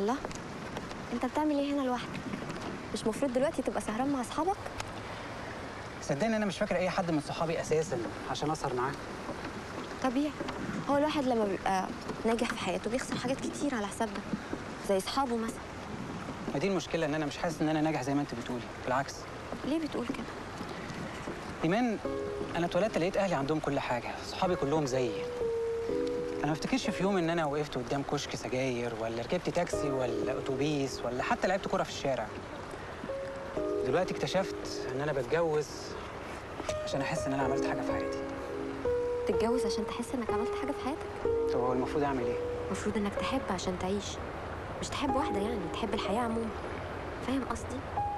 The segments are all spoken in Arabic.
الله، انت بتعمل ايه هنا لوحدك؟ مش مفروض دلوقتي تبقى سهران مع اصحابك؟ صدقني انا مش فاكر اي حد من صحابي اساسا عشان اسهر معاه. طبيعي، هو الواحد لما بيبقى ناجح في حياته بيخسر حاجات كتير على حساب ده، زي اصحابه مثلا. ما دي المشكله، ان انا مش حاسس ان انا ناجح زي ما انت بتقولي، بالعكس. ليه بتقول كده؟ ايمان، انا اتولدت لقيت اهلي عندهم كل حاجه، صحابي كلهم زيي. انا ما افتكرش في يوم ان انا وقفت قدام كشك سجاير ولا ركبت تاكسي ولا اتوبيس ولا حتى لعبت كوره في الشارع. دلوقتي اكتشفت ان انا بتجوز عشان احس ان انا عملت حاجه في حياتي. تتجوز عشان تحس انك عملت حاجه في حياتك؟ طب هو المفروض اعمل ايه؟ المفروض انك تحب عشان تعيش، مش تحب واحده، يعني تحب الحياه عموما. فاهم قصدي؟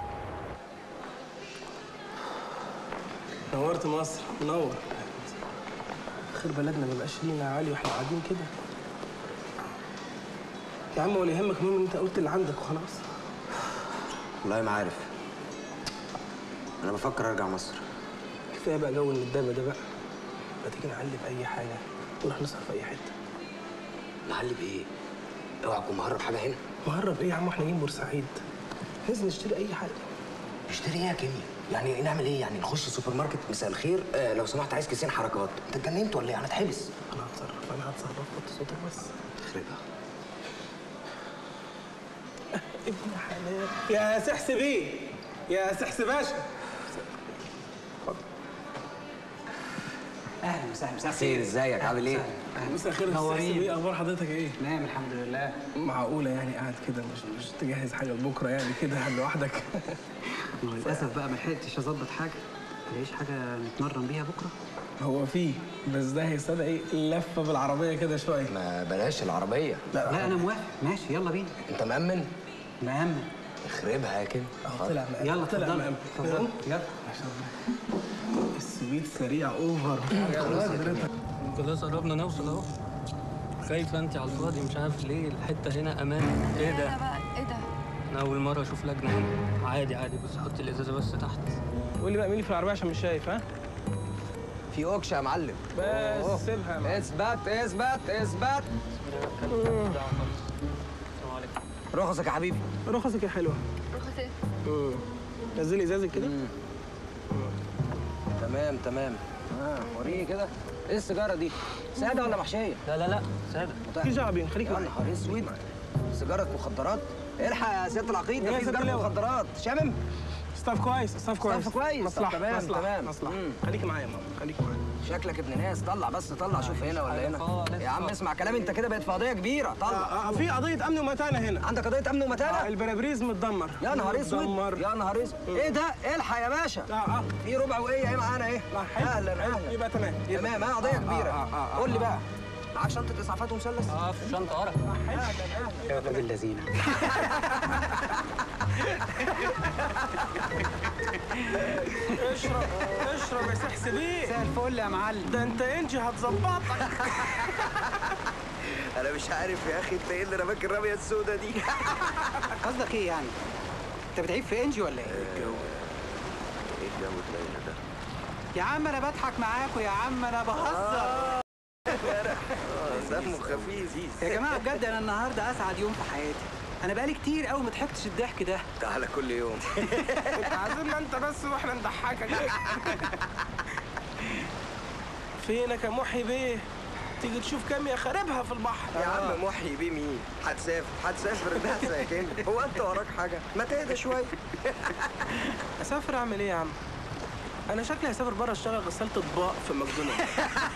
نورت مصر، منور. خير بلدنا ما يبقاش لينا عالي واحنا قاعدين كده. يا عم ولا يهمك، المهم ان انت قلت اللي عندك وخلاص. والله ما عارف، انا بفكر ارجع مصر. كفايه بقى جو الندابه ده بقى. ما تيجي نعلي باي حاجه ونروح نسهر في اي حته. نعلي بايه؟ اوعى تكون مهرب حاجه هنا. مهرب ايه يا عم؟ احنا جايين بورسعيد، لازم نشتري اي حاجه. نشتري ايه يا كيمي؟ يعني نعمل ايه؟ يعني نخش سوبر ماركت؟ مساء الخير، لو سمحت عايز كيسين حركات. انت اتجننت ولا ايه؟ انا اتحبس. انا هتصرف وطي صوتك بس. خربها. ابن حلال يا سحس بيه، يا سحس باشا. اهلا وسهلا. مساء الخير، ازيك؟ عامل ايه؟ مساء الخير يا سحس بيه، اخبار حضرتك ايه؟ نعم الحمد لله. معقوله يعني قاعد كده مش تجهز حاجه لبكره يعني كده لوحدك؟ للاسف بقى ما لحقتش اظبط حاجه. ملاقيش حاجه نتمرن بيها بكره. هو فيه، بس ده هيستدعي ايه؟ لفه بالعربيه كده شويه. ما بلاش العربيه. لا انا موافق، ماشي يلا بينا. انت مأمن؟ مأمن. اخربها يا كيمي. طلع مأمن. يلا طلع مأمن. اتفضل يلا. ما شاء الله السويت سريع اوفر. خلاص قربنا نوصل اهو. خايفه انت على الفاضي، مش عارف ليه الحته هنا امان. ايه ده؟ ايه ده؟ انا اول مره اشوف لجنه هنا. عادي عادي، بس حط الازازه بس تحت. قول لي بقى مين اللي في العربيه عشان مش شايف. ها في اوكشه يا معلم. بس سيبها يا معلم. اثبت اثبت اثبت. السلام عليكم. رخصك يا حبيبي. رخصك يا حلوه. رخص ايه؟ نزلي ازازك كده. تمام. وريني كده. ايه السيجاره دي؟ ساده ولا محشيه؟ لا ساده. في شعبي، خليك يا معايا. نهار اسود، سيجاره مخدرات؟ الحق يا سياده العقيد، ده في سيجاره مخدرات. شامم؟ ستاف كويس. مصلحه. تمام. مصلحه. خليك معايا يا ماما، خليك معايا. شكلك ابن ناس. طلع بس، طلع شوف هنا ولا هنا. يا عم اسمع كلامي، انت كده بقت في قضيه كبيره. طلع. في قضيه امن ومتانه هنا. عندك قضيه امن ومتانه؟ البرابريز متدمر. يا نهار اسود، يا نهار اسود. ايه ده؟ الحق يا باشا. في ربع وقيه ايه معانا ايه؟ اهلا. يبقى تمام. تمام، قضيه كبيره. قول لي بقى، معاك شنطه اسعافات ومثلث؟ في الشنطه ورا. اهلا. يا ولاد اللذينه. اشرب يا سحس بيه. مساء الفل يا معلم. ده انت انجي هتظبطك. انا مش عارف يا اخي انت ايه اللي رماك الرميه السوداء دي؟ قصدك ايه يعني؟ انت بتعيب في انجي ولا ايه؟ ايه الجو الليله ده؟ يا عم انا بضحك معاكوا يا عم، انا بهزر. دمه خفيف. يا جماعه بجد انا النهارده اسعد يوم في حياتي. انا بقالي كتير قوي ما ضحكتش الضحك ده. تعالى كل يوم. عايزيننا انت بس واحنا نضحكك. فينك يا محي بيه؟ تيجي تشوف كام يا خاربها في البحر. يا عم محي بيه مين؟ هتسافر ناسا يا كيمي. هو انت وراك حاجه؟ ما تهدى شويه. اسافر اعمل ايه يا عم؟ انا شكلي هسافر بره اشتغل غسالة اطباق في ماكدونالدز.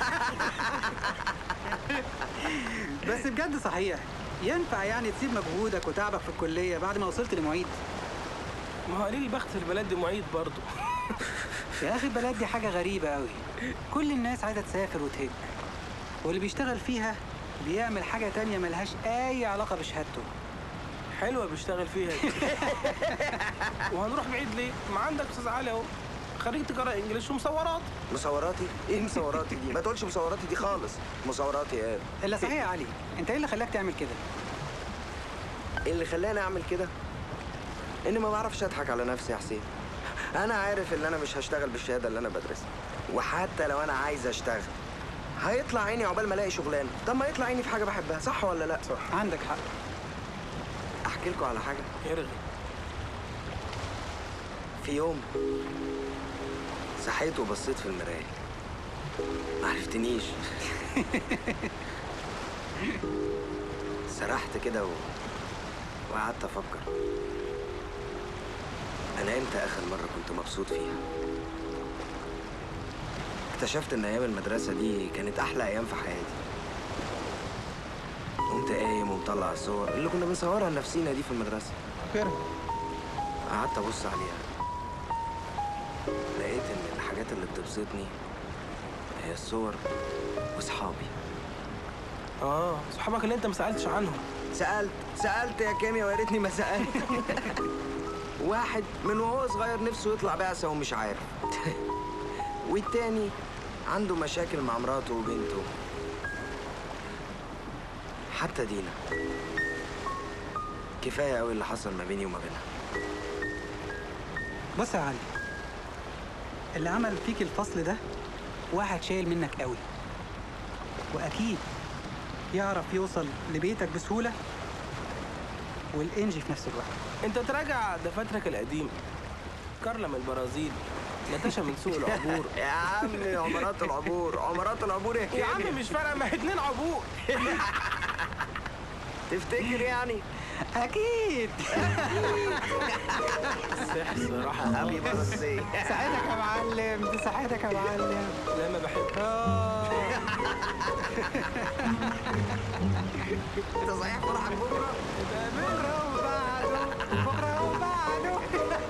بس بجد صحيح، ينفع يعني تسيب مجهودك وتعبك في الكليه بعد ما وصلت لمعيد؟ ما هو قليل البخت في البلد دي معيد برضه. يا اخي البلد دي حاجه غريبه قوي. كل الناس عايزه تسافر وتهج، واللي بيشتغل فيها بيعمل حاجه تانية ملهاش اي علاقه بشهادته. حلوه بيشتغل فيها. وهنروح بعيد ليه؟ ما عندك استاذ علي اهو، خريج تجاره انجليش ومصورات. مصوراتي؟ ايه مصوراتي دي؟ ما تقولش مصوراتي دي خالص. مصوراتي ايه؟ الا صحيح يا علي، انت ايه اللي خلاك تعمل كده؟ اللي خلاني اعمل كده اني ما بعرفش اضحك على نفسي يا حسين. انا عارف ان انا مش هشتغل بالشهاده اللي انا بدرسها، وحتى لو انا عايز اشتغل هيطلع عيني عقبال ما الاقي شغلانه. طب ما يطلع عيني في حاجه بحبها، صح ولا لا؟ صح، عندك حق. احكي لكم على حاجه؟ ارغي. في يوم صحيت وبصيت في المرايه، ما عرفتنيش. سرحت كده وقعدت افكر، انا امتى اخر مره كنت مبسوط فيها؟ اكتشفت ان ايام المدرسه دي كانت احلى ايام في حياتي. قمت قايم ومطلع الصور اللي كنا بنصورها لنفسينا دي في المدرسه. قعدت ابص عليها، لقيت ان الحاجات اللي بتبسطني هي الصور واصحابي. صحابك اللي انت ما سالتش عنهم. سألت يا كيميا، ويا ريتني ما سألت. واحد من وهو صغير نفسه يطلع بعثة ومش عارف. والتاني عنده مشاكل مع مراته وبنته. حتى دينا كفاية قوي اللي حصل ما بيني وما بينها. بص يا علي، اللي عمل فيك الفصل ده واحد شايل منك قوي، واكيد يعرف يوصل لبيتك بسهوله والانجي في نفس الوقت. انت تراجع دفاترك القديم. كارلا من البرازيل، ناتاشا من سوق العبور. يا عم عمارات العبور، عمارات العبور يا كيميا. يا عم مش فارقه، ما 2 عبور. تفتكر يعني؟ اكيد. صح صراحه. حبيبي بصي. ساعتك يا معلم، دي ساعتك يا معلم. لا ما بحبش. انت صحيح فرحك بكره؟ بكره وبعده، بكره وبعده.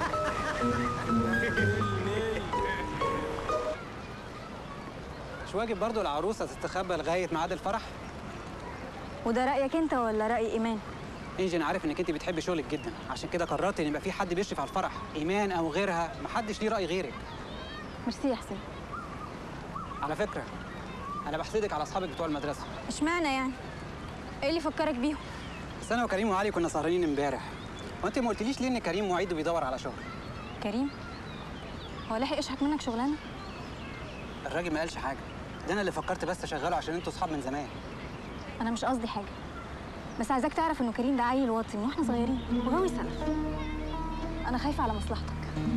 مش واجب برضو العروسه تستخبى لغايه ميعاد الفرح؟ وده رأيك انت ولا رأي إيمان؟ انجي، انا عارف انك انت بتحبي شغلك جدا، عشان كده قررت ان يبقى في حد بيشرف على الفرح، ايمان او غيرها، محدش ليه راي غيرك. ميرسي يا حسين. على فكره، انا بحسدك على اصحابك بتوع المدرسه. اشمعنى يعني؟ ايه اللي فكرك بيهم؟ بس انا وكريم وعلي كنا سهرانين امبارح، وانت ما قلتليش ليه ان كريم معيد وبيدور على شغل؟ كريم؟ هو لحق يشحك منك شغلانه؟ الراجل ما قالش حاجه، ده انا اللي فكرت بس اشغله عشان انتوا اصحاب من زمان. انا مش قصدي حاجه، بس عايزاك تعرف انه كريم ده عيل واطي من واحنا صغيرين وغاوي سلف. انا خايفه على مصلحتك.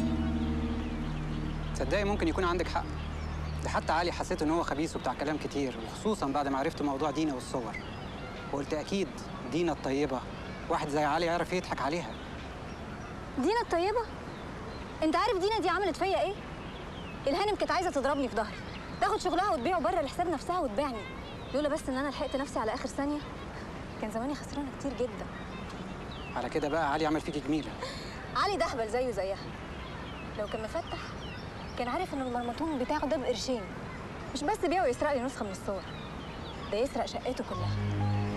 تصدقي ممكن يكون عندك حق، ده حتى علي حسيت ان هو خبيث وبتاع كلام كتير، وخصوصا بعد ما عرفت موضوع دينا والصور، وقلت اكيد دينا الطيبه واحد زي علي يعرف يضحك عليها. دينا الطيبه؟ انت عارف دينا دي عملت فيا ايه؟ الهانم كانت عايزه تضربني في ظهري، تاخد شغلها وتبيعه بره لحساب نفسها وتبيعني، لولا بس ان انا لحقت نفسي على اخر ثانيه كان زماني خسرانه كتير جدا. على كده بقى علي عمل فيكي جميله. علي ده اهبل زيه زيها، لو كان مفتح كان عارف ان المرمطون بتاعه ده بقرشين، مش بس بيعه يسرق لي نسخه من الصور، ده يسرق شقته كلها.